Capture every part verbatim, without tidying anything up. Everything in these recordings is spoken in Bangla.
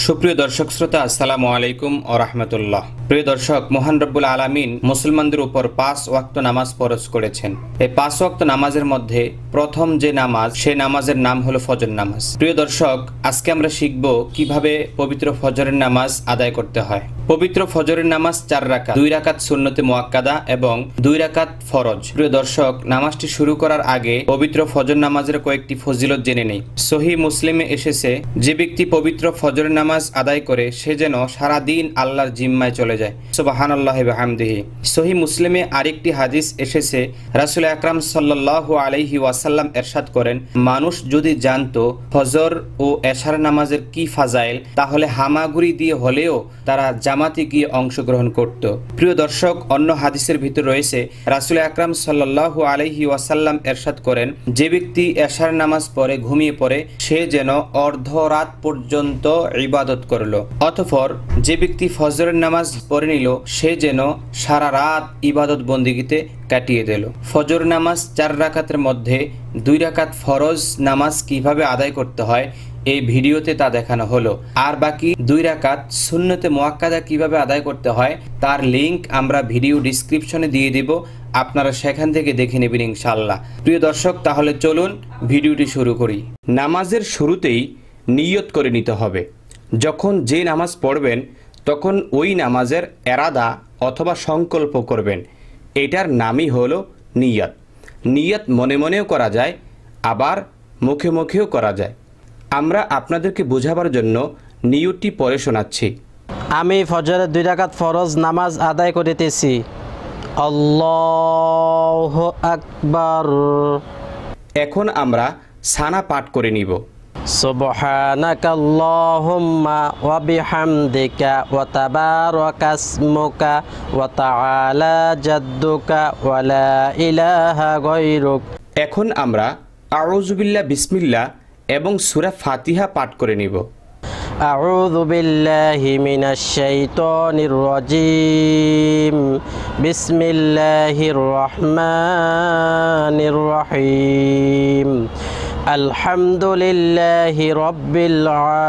সুপ্রিয় দর্শক শ্রোতা, আসসালামু আলাইকুম ওয়া রাহমাতুল্লাহ। প্রিয় দর্শক, মহান রব্বুল আলামিন মুসলমানদের উপর পাঁচ ওয়াক্ত নামাজ ফরজ করেছেন। এই পাঁচ ওয়াক্ত নামাজের মধ্যে প্রথম যে নামাজ, সেই নামাজের নাম হলো ফজর নামাজ। প্রিয় দর্শক, আজকে আমরা শিখব কিভাবে পবিত্র ফজরের নামাজ আদায় করতে হয়। পবিত্র ফজরের নামাজ চার রাকাত, দুই রাকাত সুন্নতে মুআক্কাদা এবং দুই রাকাত ফরজ। প্রিয় দর্শক, নামাজটি শুরু করার আগে পবিত্র ফজর নামাজের কয়েকটি ফজিলত জেনে নেই। সহিহ মুসলিমে এসেছে, যে ব্যক্তি পবিত্র ফজরের নামাজ আদায় করে সে যেন সারা দিন আল্লাহর জিম্মায় চলে যায়। সুবহানাল্লাহি ওয়া বিহামদিহি। সহিহ মুসলিমে আরেকটি হাদিস এসেছে, রাসূল আকরাম সাল্লাল্লাহু আলাইহি ওয়াসাল্লাম ইরশাদ করেন, মানুষ যদি জানতো ফজর ও এশার নামাজের কি ফাজাইল, তাহলে হামাগুড়ি দিয়ে হলেও তারা জামাতে গিয়ে অংশগ্রহণ করত। প্রিয় দর্শক, অন্য হাদিসের ভিতর রয়েছে, রাসূল আকরাম সাল্লাল্লাহু আলাইহি ওয়াসাল্লাম ইরশাদ করেন, যে ব্যক্তি এশার নামাজ পড়ে ঘুমিয়ে পড়ে সে যেন অর্ধরাত পর্যন্ত ইবাদত করলো। অতঃপর যে ব্যক্তি ফজরের নামাজ পড়ে নিল সে যেন সারা রাত ইবাদত বন্দিগিতে কাটিয়ে দিল। ফজর নামাজ চার রাকাতের মধ্যে দুই রাকাত ফরজ নামাজ কিভাবে আদায় করতে হয় এই ভিডিওতে তা দেখানো হলো। আর বাকি দুই রাকাত সুন্নতে মুআক্কাদা কিভাবে আদায় করতে হয় তার লিংক আমরা ভিডিও ডিসক্রিপশনে দিয়ে দিব, আপনারা সেখান থেকে দেখে নেবেন ইনশাআল্লাহ। প্রিয় দর্শক, তাহলে চলুন ভিডিওটি শুরু করি। নামাজের শুরুতেই নিয়ত করে নিতে হবে। যখন যে নামাজ পড়বেন তখন ওই নামাজের এরাদা অথবা সংকল্প করবেন। এটার নামই হলো নিয়ত। নিয়ত মনে মনেও করা যায়, আবার মুখে মুখেও করা যায়। আমরা আপনাদেরকে বোঝাবার জন্য নিয়তটি পড়ে শোনাচ্ছি। আমি ফজরের দুই রাকাত ফরজ নামাজ আদায় করিতেছি। আল্লাহু আকবার। এখন আমরা সানা পাঠ করে নিব। সুবহানাকাল্লাহুম্মা ওয়া বিহামদিকা ওয়া তাবারাকা ইসমুকা ওয়া তাআলা জাদ্দুকা ওয়া লা ইলাহা গায়রুক। এখন আমরা আউযু বিল্লাহ বিসমিল্লাহ এবং সূরা ফাতিহা পাঠ করে নিব। আউযু বিল্লাহি মিনাশ শাইতানির রাজীম। বিসমিল্লাহির রহমানির রহিম। আলহামদুলিল্লাহি রাব্বিল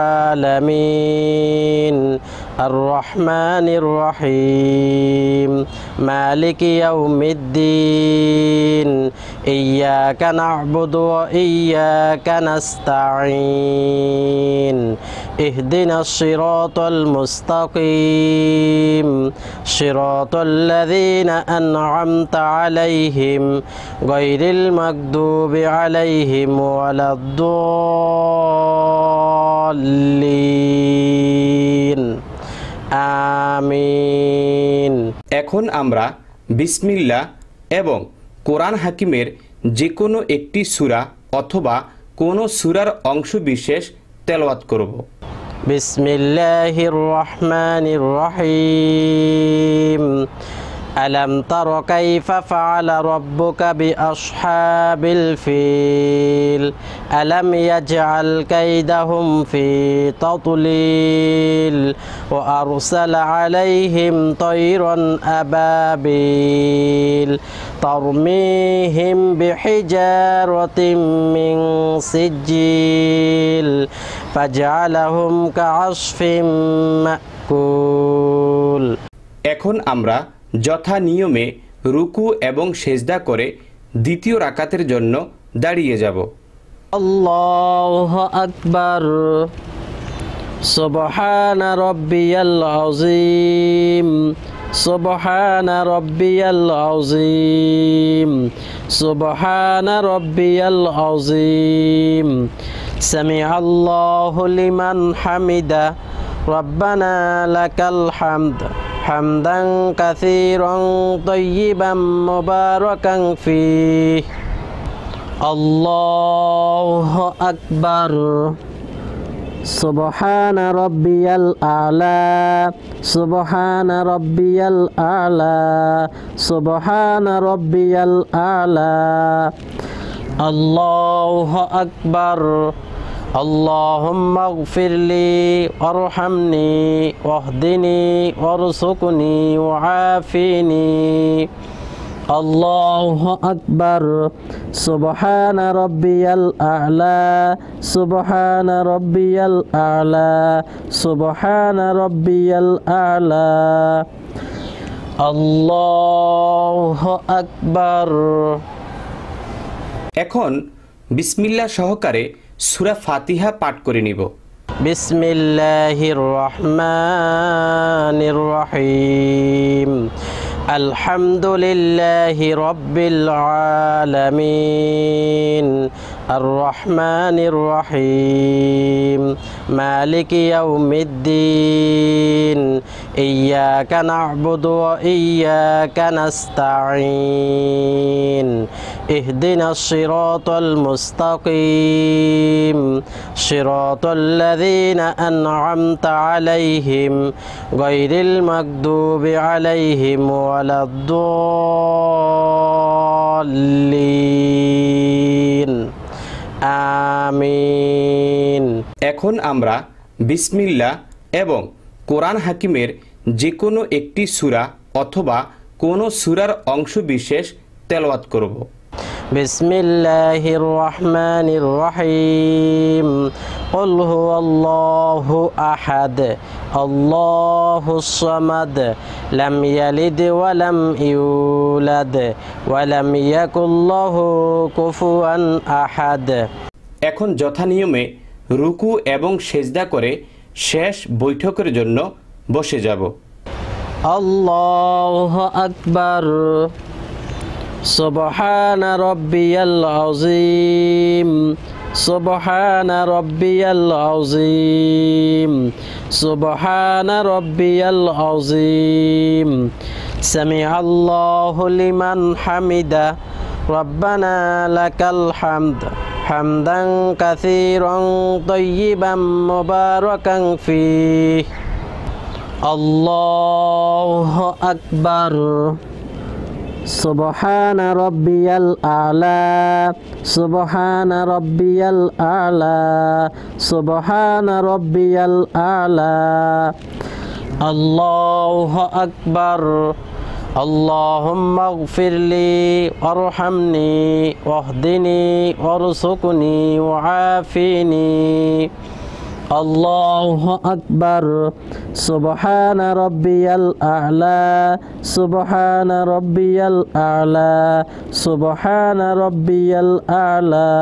আলামিন। আর রহমানির রহিম। মালিকি ইয়াউমিদ্দিন। ইয়্যাকা না'বুদু ওয়া ইয়্যাকা নাস্তাঈন। ইহদিনাস সিরাতাল মুস্তাকিম। সিরাতাল্লাযীনা আন'আমতা আলাইহিম গায়রিল মাগদুবি আলাইহিম ওয়ালাদ-দাল্লিন। আমিন। এখন আমরা বিসমিল্লাহ এবং কোরআন হাকিমের যে কোনো একটি সূরা অথবা কোনো সূরার অংশ বিশেষ তেলাওয়াত করব। বিসমিল্লাহির রহমানির রহিম। আলাম তারা কাইফা ফাআলা রাব্বুকা বিআসহাবিল ফিল। আলাম ইয়াজআল কাইদাহুম ফি তাদলিল ওয়া আরসালা আলাইহিম তায়রান আবাবিল তারমিহিম বিহিজারাতিন মিন সিজিল ফাজআলাহুম কাআসফিম মাকুল। এখন আমরা যথা নিয়মে রুকু এবং সেজদা করে দ্বিতীয় রাকাতের জন্য দাঁড়িয়ে যাব। আল্লাহু আকবার। সুবহানা রাব্বিয়াল আযীম। সুবহানা রাব্বিয়াল আযীম। সুবহানা রাব্বিয়াল আযীম। সামিআল্লাহু লিমান হামিদা। রব্বানা লাকাল হামদ হামদান কাসীরান তাইয়িবান মুবারাকান ফীহ। আল্লাহু আকবার। সুবহানা রাব্বিয়াল আ'লা। সুবহানা রাব্বিয়াল আ'লা। সুবহানা রাব্বিয়াল আ'লা। আল্লাহু আকবার। আল্লাহুম্মা গফিরলি ওয়ারহামনি ওয়াহদিনি ওয়ারযুকনি ওয়াআফিনি আল্লাহু আকবার সুবহানা রাব্বিয়াল আ'লা সুবহানা রাব্বিয়াল আ'লা সুবহানা রাব্বিয়াল আ'লা আল্লাহু আকবার। এখন বিসমিল্লাহ সহকারে সূরা ফাতিহা পাঠ করে নিব। বিসমিল্লাহির রহমানির রহিম আলহামদুলিল্লাহি রাব্বিল আলামিন আর রহমানির রহিম মালিকি ইয়াউমিদ্দিন ইয়্যাকা না'বুদু ওয়া ইয়্যাকা নাস্তাঈন ইহদিনাস সিরাতাল মুস্তাকিম সিরাতাল লাযীনা আন'আমতা আলাইহিম গায়রিল মাগদুবি আলাইহিম ওয়ালাদ-দাল্লিন আমিন। এখন আমরা বিসমিল্লাহ এবং কোরআন হাকিমের যে কোনো একটি সূরা অথবা কোনো সূরার অংশ বিশেষ তেলাওয়াত করব। বিসমিল্লাহির রহমানির রহিম কুল হুয়াল্লাহু আহাদ আল্লাহুস সামাদ লাম ইয়ালিদ ওয়া লাম ইউলাদ ওয়া লাম ইয়াকুল লাহু কুফুয়ান আহাদ। এখন যথানিয়মে রুকু এবং সেজদা করে শেষ বৈঠকের জন্য বসে যাব। আল্লাহু আকবার সুবহানা রাব্বিয়াল আযীম সুবহানা রাব্বিয়াল আযীম সুবহানা রাব্বিয়াল আযীম সামিআল্লাহু লিমান হামিদা রব্বানা লাকাল হামদ হামদান কাসীরান তাইয়িবান মুবারাকান ফীহ। আল্লাহু আকবার সুবহানা রাব্বিয়াল আ'লা সুবহানা রাব্বিয়াল আ'লা সুবহানা রাব্বিয়াল আ'লা আল্লাহু আকবার আল্লাহুম্মা ইগফিরলি ওয়ারহামনি ওয়াহদিনি ওয়ারযুকনি ওয়াআফিনি। আল্লাহু আকবার সুবহানা রাব্বিয়াল আ'লা সুবহানা রাব্বিয়াল আ'লা সুবহানা রাব্বিয়াল আ'লা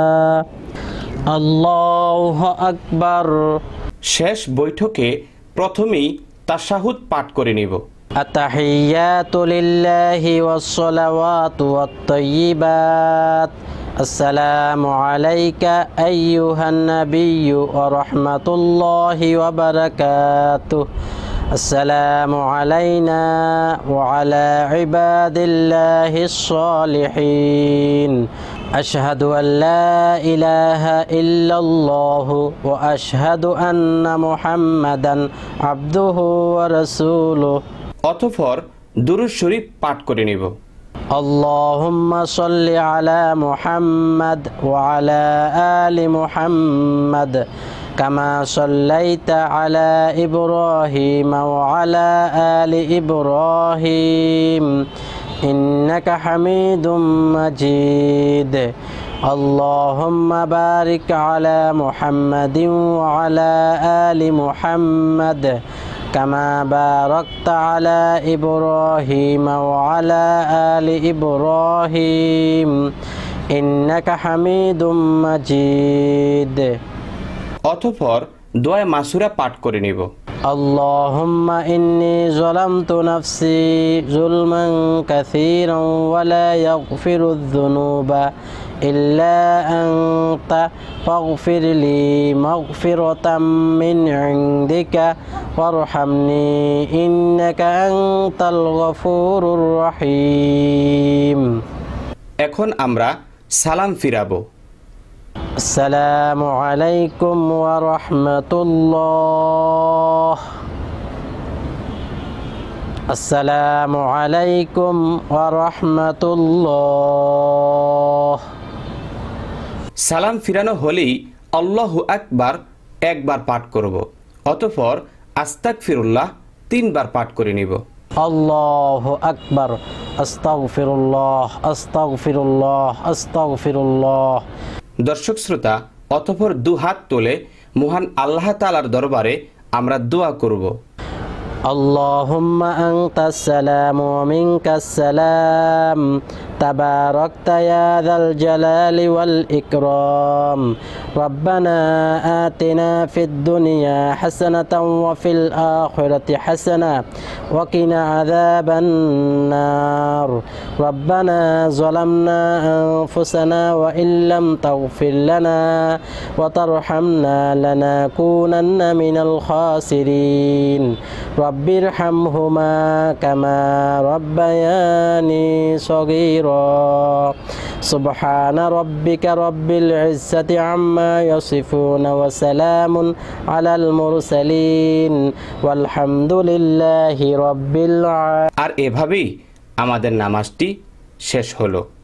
আল্লাহু আকবার। শেষ বৈঠকে প্রথমেই তাশাহুদ পাঠ করে নিব। আত-তাহিয়াতু লিল্লাহি ওয়াস-সালাওয়াতু ওয়াত-তাইয়্যিবাত আসসালামু আলাইকা আইয়ুহান নাবিয়্যু ওয়া রাহমাতুল্লাহি ওয়া বারাকাতুহু আসসালামু আলাইনা ওয়া আলা ইবাদিল্লাহিস সালিহিন আশহাদু আল্লা ইলাহা ইল্লাল্লাহু ওয়া আশহাদু আন্না মুহাম্মাদান আবদুহু ওয়া রাসূলুহু। অতঃপর দুরূদ শরীফ পাঠ করে নিব। আল্লাহুম্মা সাল্লি আলা মুহাম্মাদ ওয়া আলা আলি মুহাম্মাদ কামা সাল্লাইতা আলা ইব্রাহিম ওয়া আলা আলি ইব্রাহিম ইন্নাকা হামিদুম মাজিদ। আল্লাহুম্মা বারিক আলা মুহাম্মাদিন ওয়া আলা আলি মুহাম্মাদ কামা বারাকতা আলা ইব্রাহিম ওয়া আলা আলি ইব্রাহিম ইন্নাকা হামিদুম মাজিদ। অতঃপর দোয়া মাসুরা পাঠ করে নিব। আল্লাহুম্মা ইন্নী যালামতু নাফসি যুলমান কাসীরান ওয়া লা ইয়াগফিরুয যুনুবা ইল্লা আনতা ফাগফিরলি মাগফিরাতাম মিন ইনদিকা ওয়ারহামনি ইন্নাকা আনতাল গফুরুর রহিম। এখন আমরা সালাম ফিরাবো। আসসালামু আলাইকুম ওয়া রাহমাতুল্লাহ আসসালামু আলাইকুম ওয়া রাহমাতুল্লাহ। সালাম ফিরানো হলেই আল্লাহু আকবার একবার পাঠ করব। অতঃপর আস্তাগফিরুল্লাহ তিনবার পাঠ করে নিব। আল্লাহু আকবার, আস্তাগফিরুল্লাহ, আস্তাগফিরুল্লাহ, আস্তাগফিরুল্লাহ। দর্শক শ্রোতা, অতঃপর দু হাত তুলে মহান আল্লাহ তাআলার দরবারে আমরা দোয়া করব। আল্লাহুম্মা আনতাস সালামু ওয়া মিনকাস সালাম, তাবারাকতা ইয়া যাল জালালি ওয়াল ইকরাম। রব্বানা আতিনা ফিদ দুনিয়া হাসানাতাও ওয়া ফিল আখিরাতি হাসানা ওয়া কিনা আযাবান নার। রব্বানা যালামনা আনফুসানা ওয়া ইল্লাম তাগফির লানা ওয়া তারহামনা লানাকুনান্না মিনাল খাসিরিন। রব্বিরহামহুমা কামা রব্বায়ানি সগীরা। সুবহানা রাব্বিকা রাব্বিল ইজ্জাতি আম্মা ইয়াসিফুন ওয়া সালামুন আলাল মুরসালিন ওয়ালহামদুলিল্লাহি রাব্বিল আলামিন। আর এভাবেই আমাদের নামাজটি শেষ হলো।